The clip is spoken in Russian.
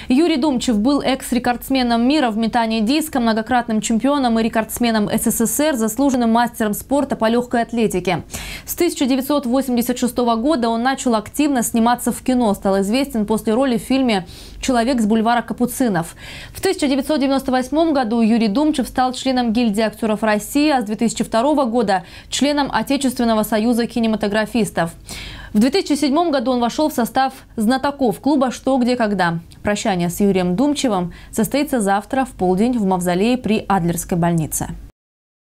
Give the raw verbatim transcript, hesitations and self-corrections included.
Юрий Думчев был экс-рекордсменом мира в метании диска, многократным чемпионом и рекордсменом СССР, заслуженным мастером спорта по легкой атлетике. С тысяча девятьсот восемьдесят шестого года он начал активно сниматься в кино. Стал известен после роли в фильме «Человек с бульвара Капуцинов». В тысяча девятьсот девяносто восьмом году Юрий Думчев стал членом гильдии актеров России, а с две тысячи второго года членом Отечественного союза кинематографистов. В две тысячи седьмом году он вошел в состав знатоков клуба «Что, где, когда». Прощание с Юрием Думчевым состоится завтра в полдень в мавзолее при Адлерской больнице.